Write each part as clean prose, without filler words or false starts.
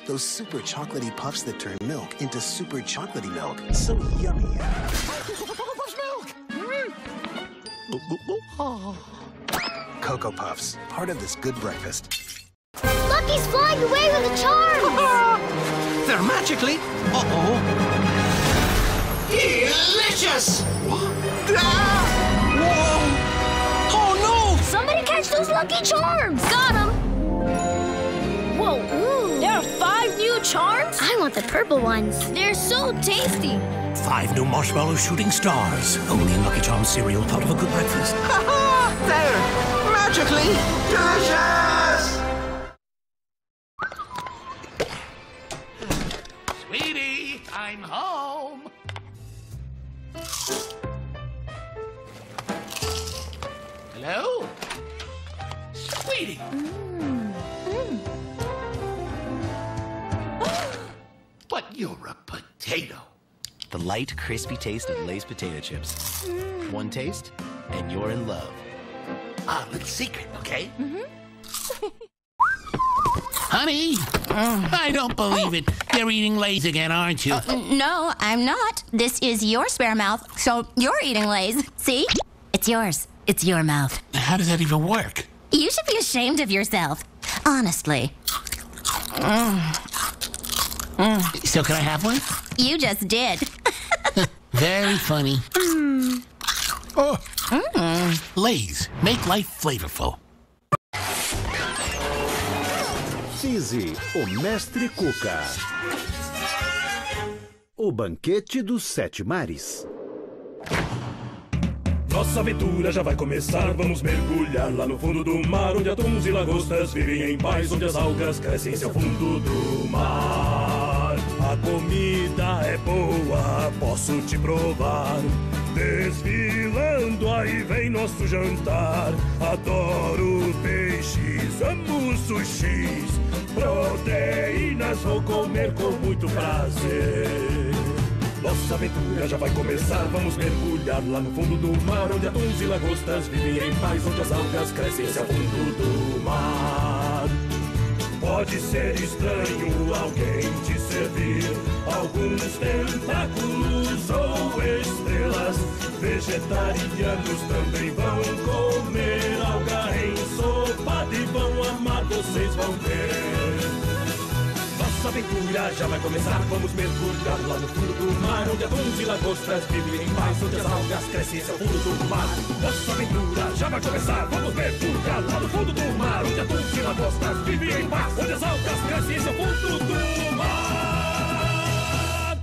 Those super chocolatey puffs that turn milk into super chocolatey milk. So yummy. Cocoa Puffs, part of this good breakfast. Lucky's flying away with the charms! They're magically... Uh-oh. Delicious! Whoa! Oh, no! Somebody catch those Lucky Charms! Got them! Whoa, there are 5 new charms? I want the purple ones. They're so tasty. 5 new marshmallow shooting stars. Only in Lucky Charms cereal, part of a good breakfast. Ha-ha! They're magically delicious! Sweetie, I'm home. Hello? Sweetie. But you're a potato. The light, crispy taste of Lay's potato chips. One taste, and you're in love. A little secret, okay? Honey, I don't believe it. You're eating Lay's again, aren't you? No, I'm not. This is your spare mouth, so you're eating Lay's. See? It's yours. It's your mouth. How does that even work? You should be ashamed of yourself. Honestly. So can I have one? You just did. Very funny. Lay's, make life flavorful. Fizzy, o mestre Cuca. O banquete dos 7 mares. Nossa aventura já vai começar, vamos mergulhar lá no fundo do mar, onde atuns e lagostas vivem em paz, onde as algas crescem ao fundo do mar. A comida é boa, posso te provar. Desfilando aí vem nosso jantar. Adoro peixes, amo sushis. Proteínas vou comer com muito prazer. Nossa aventura já vai começar, vamos mergulhar lá no fundo do mar, onde atuns e lagostas vivem em paz, onde as algas crescem ao fundo do mar. Pode ser estranho alguém te servir alguns tentáculos ou estrelas. Vegetarianos também vão comer alga ensopada e vão amar, vocês vão ver. Nossa aventura já vai começar, vamos mergulhar lá no fundo do mar, onde atuns e lagostas vivem em paz, onde as algas crescem ao fundo do mar. Nossa aventura já vai começar, vamos mergulhar lá no fundo do mar, onde atuns e lagostas vivem em paz, onde as algas crescem ao fundo do mar.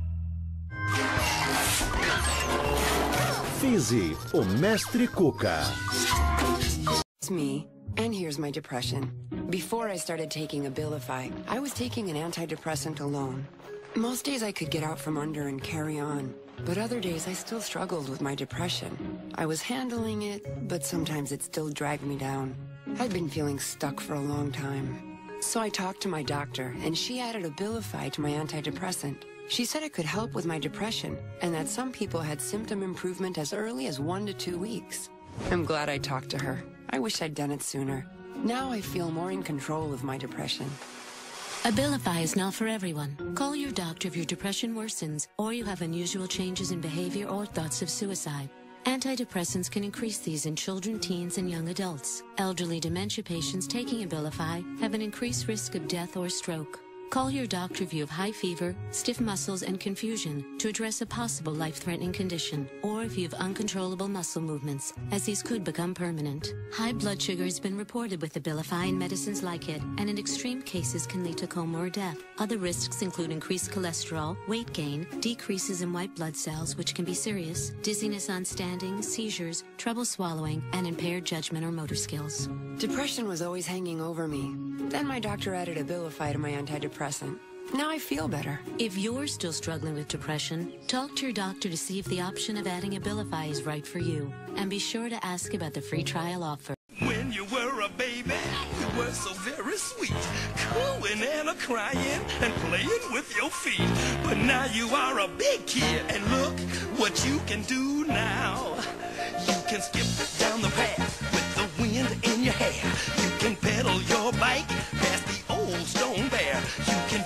Fizzy, o mestre Cuca. It's me, and here's my depression. Before I started taking Abilify, I was taking an antidepressant alone. Most days I could get out from under and carry on, but other days I still struggled with my depression. I was handling it, but sometimes it still dragged me down. I'd been feeling stuck for a long time. So I talked to my doctor, and she added Abilify to my antidepressant. She said it could help with my depression, and that some people had symptom improvement as early as 1 to 2 weeks. I'm glad I talked to her. I wish I'd done it sooner. Now I feel more in control of my depression. Abilify is not for everyone. Call your doctor if your depression worsens or you have unusual changes in behavior or thoughts of suicide. Antidepressants can increase these in children, teens, and young adults. Elderly dementia patients taking Abilify have an increased risk of death or stroke. Call your doctor if you have high fever, stiff muscles, and confusion to address a possible life-threatening condition, or if you have uncontrollable muscle movements, as these could become permanent. High blood sugar has been reported with Abilify and medicines like it, and in extreme cases can lead to coma or death. Other risks include increased cholesterol, weight gain, decreases in white blood cells, which can be serious, dizziness on standing, seizures, trouble swallowing, and impaired judgment or motor skills. Depression was always hanging over me. Then my doctor added Abilify to my antidepressant. Now I feel better. If you're still struggling with depression, talk to your doctor to see if the option of adding Abilify is right for you. And be sure to ask about the free trial offer. When you were a baby, you were so very sweet, cooing and a-crying and playing with your feet. But now you are a big kid, and look what you can do now. You can skip down the path with the wind in your hair. You can pedal your bike past the old stone bear. You can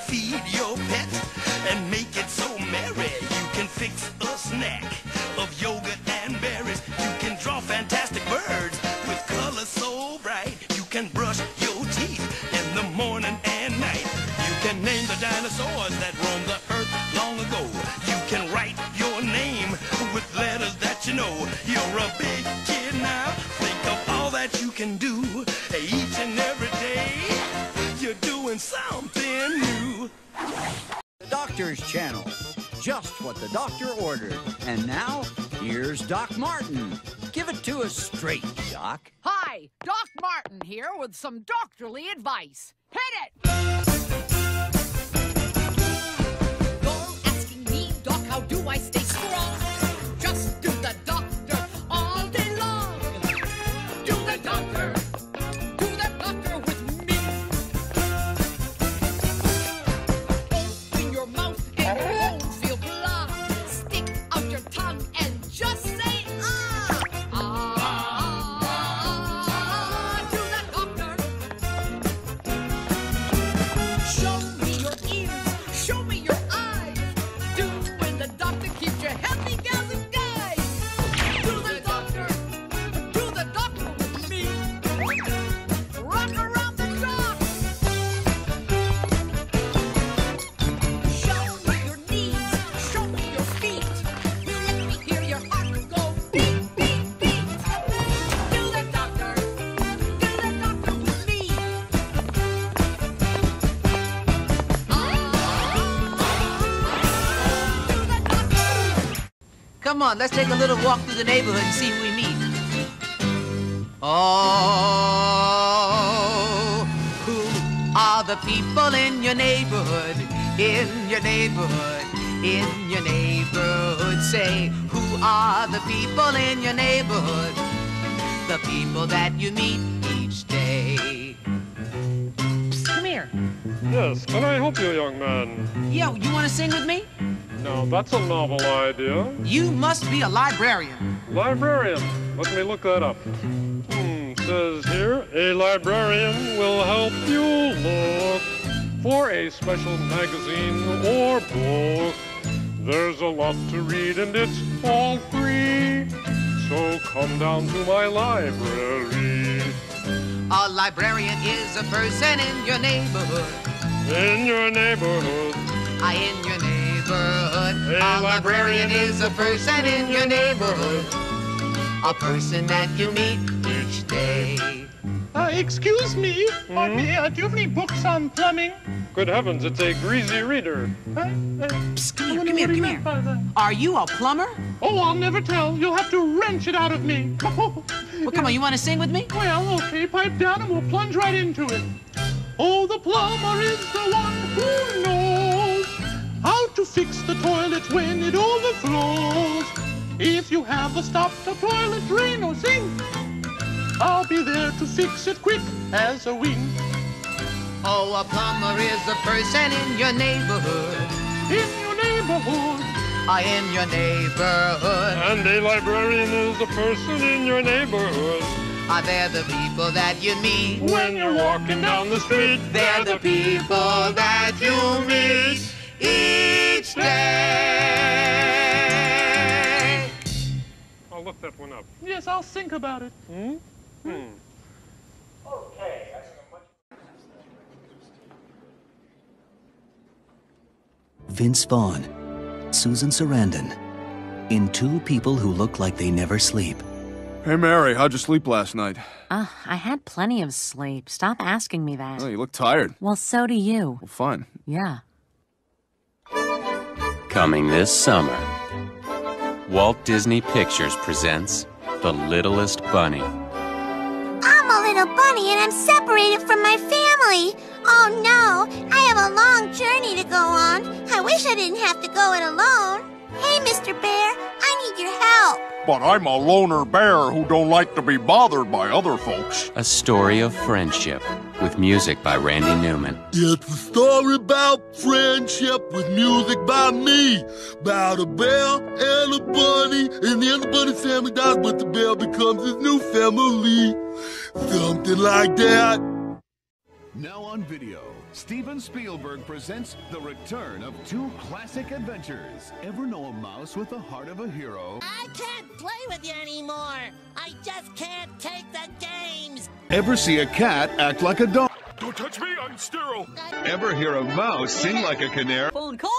dinosaurs that roamed the earth long ago. You can write your name with letters that you know. You're a big kid now. Think of all that you can do each and every day. You're doing something new. The Doctor's Channel. Just what the doctor ordered. And now, here's Doc Martin. Give it to us straight, Doc. Hi, Doc Martin here with some doctorly advice. Hit it! You're asking me, Doc, how do I stay strong? Just do the doctor all day long. Do the doctor with me. Open your mouth and you won't feel blah. Stick out your tongue and just say Come on, let's take a little walk through the neighborhood and see who we meet. Oh, who are the people in your neighborhood? In your neighborhood, in your neighborhood. Say, who are the people in your neighborhood? The people that you meet each day. Psst, come here. Yes, can I help you, young man? Yo, you want to sing with me? No, that's a novel idea. You must be a librarian. Librarian? Let me look that up. Says here, a librarian will help you look for a special magazine or book. There's a lot to read and it's all free. So come down to my library. A librarian is a person in your neighborhood. In your neighborhood. In your neighborhood. A librarian is a person in your neighborhood. A person that you meet each day. Excuse me, do you have any books on plumbing? Good heavens, it's a greasy reader. Psst, come here. Are you a plumber? Oh, I'll never tell. You'll have to wrench it out of me. Well, come on, you want to sing with me? Well, okay, pipe down and we'll plunge right into it. Oh, the plumber is the one who knows how to fix the toilet when it overflows. If you have a stopped a toilet drain or sink, I'll be there to fix it quick as a wink. Oh, a plumber is a person in your neighborhood. In your neighborhood. In your neighborhood. And a librarian is a person in your neighborhood. They're the people that you meet when you're walking down the street. They're the people that you meet each day. I'll look that one up. Yes, I'll think about it. Okay. Vince Vaughn, Susan Sarandon, in Two People Who Look Like They Never Sleep. Hey, Mary, how'd you sleep last night? I had plenty of sleep. Stop asking me that. Oh, you look tired. Well, so do you. Well, fine. Yeah. Coming this summer, Walt Disney Pictures presents The Littlest Bunny. I'm a little bunny and I'm separated from my family. Oh no, I have a long journey to go on. I wish I didn't have to go it alone. Hey, Mr. Bear, I need your help. But I'm a loner bear who don't like to be bothered by other folks. A story of friendship with music by Randy Newman. It's a story about friendship with music by me. About a bear and a bunny, and then the bunny's family dies, but the bear becomes his new family. Something like that. Now on video, Steven Spielberg presents the return of two classic adventures. Ever know a mouse with the heart of a hero? I can't play with you anymore. I just can't take the games. Ever see a cat act like a dog? Don't touch me, I'm sterile. Ever hear a mouse sing like a canary? Phone call!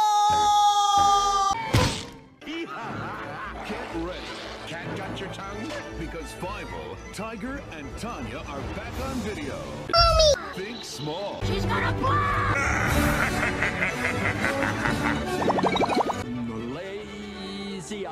Get ready. Cat got your tongue? Because Fievel, Tiger, and Tanya are back on video. Mommy! Think small. She's gonna Lazy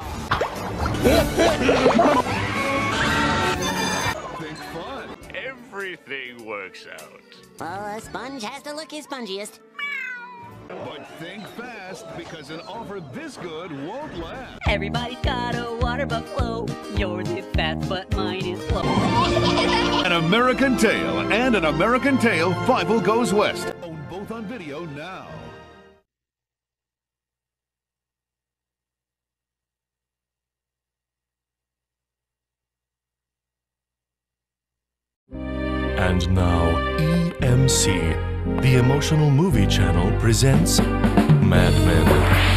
Think fun. Everything works out. Well, a sponge has to look his spongiest. But think fast, because an offer this good won't last. Everybody's got a water buffalo. Yours is fast, but mine is slow. An American Tail and An American Tail, Fievel Goes West. Own both on video now. And now, EMC, the Emotional Movie Channel, presents Mad Men.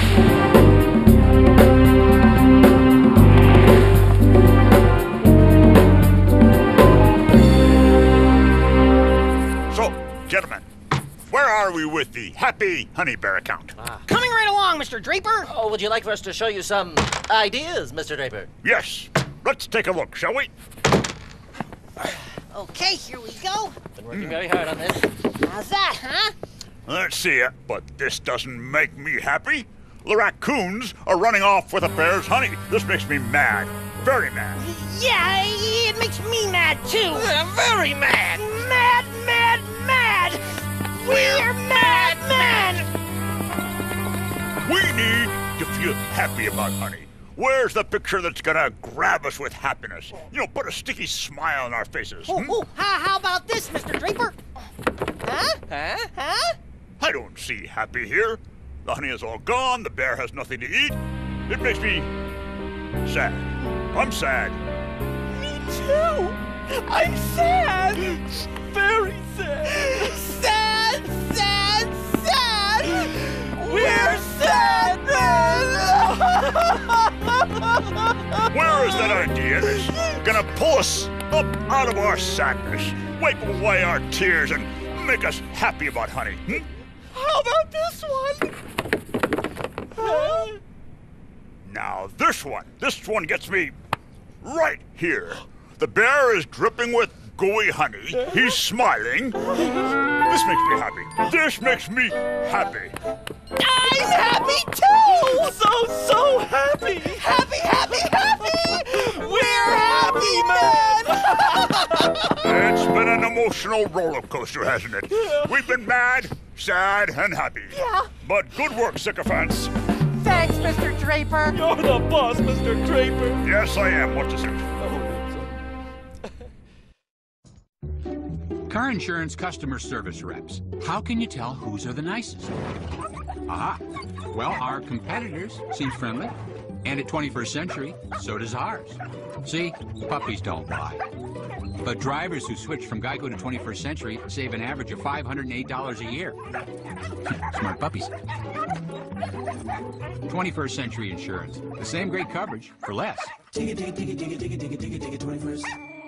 So, gentlemen, where are we with the Happy Honey Bear account? Coming right along, Mr. Draper. Oh, would you like for us to show you some ideas, Mr. Draper? Yes. Let's take a look, shall we? Okay, here we go. Been working very hard on this. How's that, huh? Let's see it, but this doesn't make me happy. The raccoons are running off with a bear's honey. This makes me mad. Very mad. Yeah, it makes me mad, too. Very mad. Mad, mad, mad. We're mad men. We need to feel happy about honey. Where's the picture that's gonna grab us with happiness? You know, put a sticky smile on our faces. How about this, Mr. Draper? Huh? Huh? I don't see happy here. The honey is all gone. The bear has nothing to eat. It makes me sad. I'm sad. Me too. I'm sad. Very sad. Sad, sad, sad. We're sad men. Where is that idea that's gonna pull us up out of our sadness, wipe away our tears, and make us happy about honey? How about this one? Now this one gets me right here. The bear is dripping with gooey honey. He's smiling. This makes me happy. This makes me happy. I'm happy too! So happy! Happy, happy, happy! We're happy men! It's been an emotional roller coaster, hasn't it? We've been mad, sad, and happy. Yeah. But good work, sycophants. Thanks, Mr. Draper. You're the boss, Mr. Draper. Yes, I am. What is it? Car insurance customer service reps. How can you tell whose are the nicest? Aha. Well, our competitors seem friendly. And at 21st Century, so does ours. See, puppies don't lie. But drivers who switch from Geico to 21st Century save an average of $508 a year. Smart puppies. 21st Century Insurance. The same great coverage for less. Take it, 21st.